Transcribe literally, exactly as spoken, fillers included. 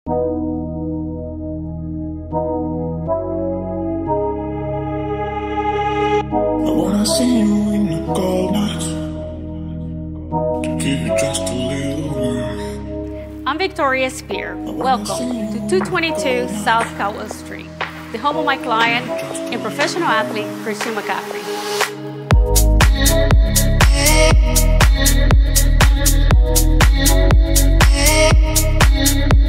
I wanna see you in the gold nights, to give you just a little word. I'm Victoria Speer. Welcome to two twenty-two South Caldwell Street, the home of my client and professional athlete, Christie McCaffrey. Yeah.